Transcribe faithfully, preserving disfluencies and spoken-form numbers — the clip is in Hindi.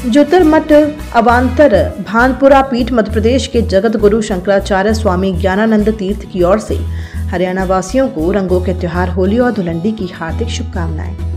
ज्योतिर्मठ अवान्तर भानपुरा पीठ मध्य प्रदेश के जगत गुरु शंकराचार्य स्वामी ज्ञानानंद तीर्थ की ओर से हरियाणा वासियों को रंगों के त्योहार होली और धुलंडी की हार्दिक शुभकामनाएं।